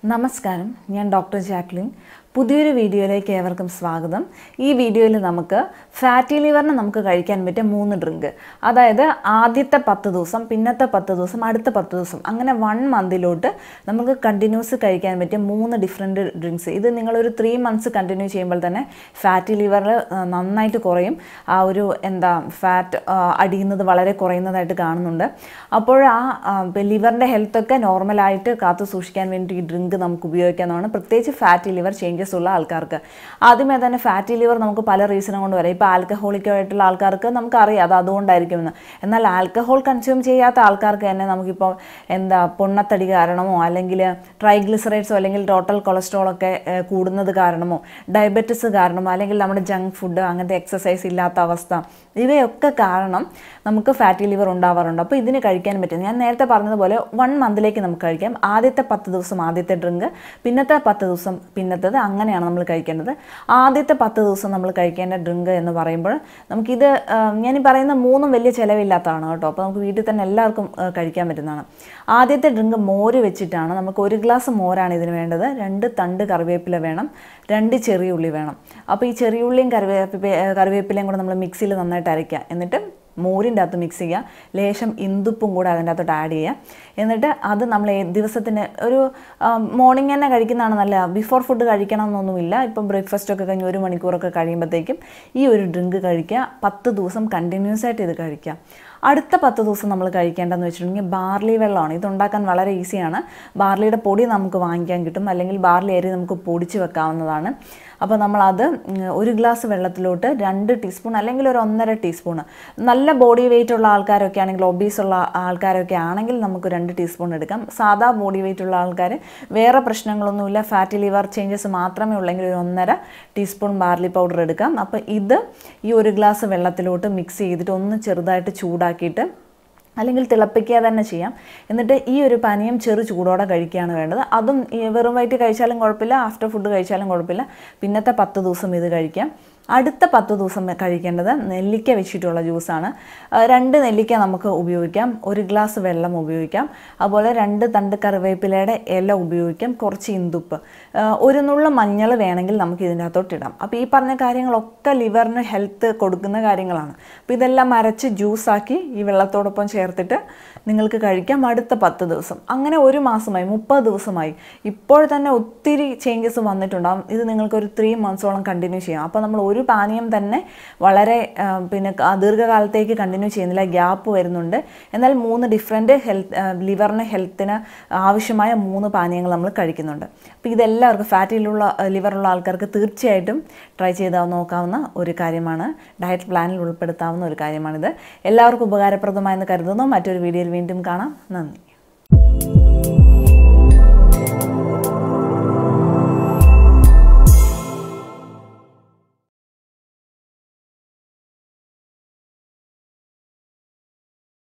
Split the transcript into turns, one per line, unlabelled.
നമസ്കാരം ഞാൻ doctor Jacqueline പുതിയൊരു വീഡിയോയിലേക്ക് ഏവർക്കും സ്വാഗതം ഈ വീഡിയോയിൽ നമുക്ക് ഫാറ്റി ലിവറിനെ നമുക്ക് കഴിക്കാൻ പറ്റിയ 3 ഡ്രിങ്ക് അതായത് ആദ്യത്തെ 10 ദിവസം പിന്നത്തെ 10 ദിവസം അടുത്ത 10 ദിവസം അങ്ങനെ 1 മന്തിലോട്ട് നമുക്ക് കണ്ടിന്യൂസ് കഴിക്കാൻ പറ്റിയ 3 ഡിഫറെന്റ് ഡ്രിങ്ക്സ് ഇത് നിങ്ങൾ ഒരു 3 മന്ത്സ് കണ്ടിന്യൂ ചെയ്യുമ്പോൾ തന്നെ ഫാറ്റി ലിവർ നന്നായിട്ട് കുറയും ആ ഒരു ഫാറ്റ് അടിയുന്നത് വളരെ കുറയുന്നതായിട്ട് കാണുന്നുണ്ട് അപ്പോൾ ആ ലിവറിന്റെ ഹെൽത്ത് ഒക്കെ നോർമൽ ആയിട്ട് കാത്തു സൂക്ഷിക്കാൻ വേണ്ടി ഈ ഡ്രിങ്ക് നമുക്ക് ഉപയോഗിക്കാവുന്നതാണ് പ്രത്യേകിച്ച് ഫാറ്റി ലിവർ ചേഞ്ചസ് ഉള്ള ആൾക്കാർക്ക് ആദ്യമേ തന്നെ ഫാറ്റി ലിവർ നമുക്ക് പല റീസൺ കൊണ്ട് വരാം ഇപ്പോൾ ആൽക്കഹോളിക് ആയിട്ടുള്ള ആൾക്കാർക്ക് നമുക്കറിയാം അത് അതുകൊണ്ടായിരിക്കുമെന്ന് എന്നാൽ ആൽക്കഹോൾ കൺസ്യൂം ചെയ്യാത്ത ആൾക്കാർക്ക് തന്നെ നമുക്കിപ്പോൾ പൊണ്ണത്തടി കാരണമോ അല്ലെങ്കിൽ ട്രൈഗ്ലിസറൈഡ്സോ അല്ലെങ്കിൽ ടോട്ടൽ കൊളസ്ട്രോൾ ഒക്കെ കൂടുന്നത് കാരണമോ ഡയബറ്റിസ് കാരണമോ അല്ലെങ്കിൽ നമ്മുടെ ജങ്ക് ഫുഡ് അങ്ങനത്തെ എക്സസൈസ് ഇല്ലാത്ത അവസ്ഥ ഇവയൊക്കെ കാരണം നമുക്ക് ഫാറ്റി ലിവർ ഉണ്ടാവാറുണ്ട് അപ്പോൾ ഇതിന് കഴിക്കാൻ പറ്റും ഞാൻ നേരത്തെ പറഞ്ഞതുപോലെ 1 മന്തിലേക്ക് നമുക്ക് കഴിക്കാം ആദ്യത്തെ 10 ദിവസം ആദ്യത്തെ ഡ്രിങ്ക് പിന്നത്തെ 10 ദിവസം പിന്നത്തേത് അങ്ങനെയാണ് നമ്മൾ കഴിക്കേണ്ടത് ആദ്യത്തെ 10 ദിവസം നമ്മൾ കഴിക്കേണ്ട ഡ്രിങ്ക് എന്ന് പറയുമ്പോൾ നമുക്കിത് ഞാൻ ഈ പറയുന്ന 3 വലിയ ചിലവില്ലാത്തതാണ് കേട്ടോ അപ്പോൾ നമുക്ക് വീട്ടിൽ തന്നെ എല്ലാവർക്കും കഴിക്കാൻ പറ്റുന്നതാണ് ആദ്യത്തെ ഡ്രിങ്ക് മോര് വെച്ചിട്ടാണ് നമുക്ക് 1 ഗ്ലാസ് മോരാണ് ഇതിന് വേണ്ടത് 2 തണ്ട് കറിവേപ്പില വേണം 2 ചെറിയ ഉള്ളി വേണം അപ്പോൾ ഈ ചെറിയ ഉള്ളിയും കറിവേപ്പിലയും കൂടെ നമ്മൾ മിക്സിയിൽ നന്നായിട്ട് അരയ്ക്കുക എന്നിട്ട് മോരിൻ്റെ അകത്ത് മിക്സ് ചെയ്യുക ലേശം ഇന്ദുപ്പും കൂടെ അതിൻ്റെ അകത്തോട്ട് ആഡ് ചെയ്യുക എന്നിട്ട് അത് നമ്മൾ ദിവസത്തിന് ഒരു മോർണിംഗ് തന്നെ കഴിക്കുന്നതാണ് നല്ല ബിഫോർ ഫുഡ് കഴിക്കണം എന്നൊന്നുമില്ല ഇപ്പം ബ്രേക്ക്ഫാസ്റ്റ് ഒക്കെ കഴിഞ്ഞ് 1 മണിക്കൂറൊക്കെ കഴിയുമ്പോഴത്തേക്കും ഈ ഒരു ഡ്രിങ്ക് കഴിക്കുക 10 ദിവസം കണ്ടിന്യൂസ് ആയിട്ട് ഇത് കഴിക്കുക അടുത്ത 10 ദിവസം നമ്മൾ കഴിക്കേണ്ടതെന്ന് വെച്ചിട്ടുണ്ടെങ്കിൽ ബാർലി വെള്ളമാണ് ഇതുണ്ടാക്കാൻ വളരെ ഈസിയാണ് ബാർലിയുടെ പൊടി നമുക്ക് വാങ്ങിക്കാൻ കിട്ടും അല്ലെങ്കിൽ ബാർലി അരി നമുക്ക് പൊടിച്ച് വെക്കാവുന്നതാണ് അപ്പോൾ നമ്മളത് 1 ഗ്ലാസ് വെള്ളത്തിലോട്ട് 2 ടീസ്പൂൺ അല്ലെങ്കിൽ ഒരു 1.5 ടീസ്പൂൺ നല്ല ബോഡി വെയിറ്റ് ഉള്ള ആൾക്കാരൊക്കെ ആണെങ്കിൽ ഒബീസ് ഉള്ള ആൾക്കാരൊക്കെ ആണെങ്കിൽ നമുക്ക് 2 ടീസ്പൂൺ എടുക്കാം സാധാ ബോഡി വെയിറ്റ് ഉള്ള ആൾക്കാർ വേറെ പ്രശ്നങ്ങളൊന്നുമില്ല ഫാറ്റി ലിവർ ചേഞ്ചസ് മാത്രമേ ഉള്ളെങ്കിൽ ഒരു 1.5 ടീസ്പൂൺ ബാർലി പൗഡർ എടുക്കാം അപ്പോൾ ഇത് ഈ 1 ഗ്ലാസ് വെള്ളത്തിലോട്ട് മിക്സ് ചെയ്തിട്ട് ഒന്ന് ചെറുതായിട്ട് ചൂടാക്കിയിട്ട് അല്ലെങ്കിൽ തിളപ്പിക്കുക തന്നെ ചെയ്യാം എന്നിട്ട് ഈ ഒരു പാനീയം ചെറു ചൂടോടെ കഴിക്കുകയാണ് വേണ്ടത് അതും വെറും വയറ്റിൽ കഴിച്ചാലും കുഴപ്പമില്ല ആഫ്റ്റർ ഫുഡ് കഴിച്ചാലും കുഴപ്പമില്ല പിന്നത്തെ 10 ദിവസം ഇത് കഴിക്കാം അടുത്ത 10 ദിവസം കഴിക്കേണ്ടത് നെല്ലിക്ക വെച്ചിട്ടുള്ള ജ്യൂസാണ് 2 നെല്ലിക്ക നമുക്ക് ഉപയോഗിക്കാം 1 ഗ്ലാസ് വെള്ളം ഉപയോഗിക്കാം അതുപോലെ 2 തണ്ട് കറിവേപ്പിലയുടെ ഇല ഉപയോഗിക്കാം കുറച്ച് ഇന്ദുപ്പ് ഒരു നുള്ള മഞ്ഞൾ വേണമെങ്കിൽ നമുക്ക് ഇതിൻ്റെ അകത്തോട്ട് ഇടാം അപ്പോൾ ഈ പറഞ്ഞ കാര്യങ്ങളൊക്കെ ലിവറിന് ഹെൽത്ത് കൊടുക്കുന്ന കാര്യങ്ങളാണ് അപ്പോൾ ഇതെല്ലാം അരച്ച് ജ്യൂസാക്കി ഈ വെള്ളത്തോടൊപ്പം ചേർത്തിട്ട് നിങ്ങൾക്ക് കഴിക്കാം അടുത്ത 10 ദിവസം അങ്ങനെ 1 മാസമായി 30 ദിവസമായി ഇപ്പോൾ തന്നെ ഒത്തിരി ചേഞ്ചസ് വന്നിട്ടുണ്ടാകും ഇത് നിങ്ങൾക്ക് ഒരു 3 മന്ത്സോളം കണ്ടിന്യൂ ചെയ്യാം അപ്പോൾ നമ്മൾ ഒരു പാനീയം തന്നെ വളരെ ദീർഘകാലത്തേക്ക് കണ്ടിന്യൂ ചെയ്യുന്നില്ല ഗ്യാപ്പ് വരുന്നുണ്ട് എന്നാൽ 3 ഡിഫറെൻറ്റ് ലിവറിന് ഹെൽത്തിന് ആവശ്യമായ 3 പാനീയങ്ങൾ നമ്മൾ കഴിക്കുന്നുണ്ട് അപ്പോൾ ഇതെല്ലാവർക്കും ഫാറ്റിലുള്ള ലിവറുള്ള ആൾക്കാർക്ക് തീർച്ചയായിട്ടും ട്രൈ ചെയ്ത് നോക്കാവുന്ന ഒരു കാര്യമാണ് ഡയറ്റ് പ്ലാനിൽ ഉൾപ്പെടുത്താവുന്ന ഒരു കാര്യമാണിത് എല്ലാവർക്കും ഉപകാരപ്രദമായെന്ന് കരുതുന്നു മറ്റൊരു വീഡിയോയിൽ വീണ്ടും കാണാം നന്ദി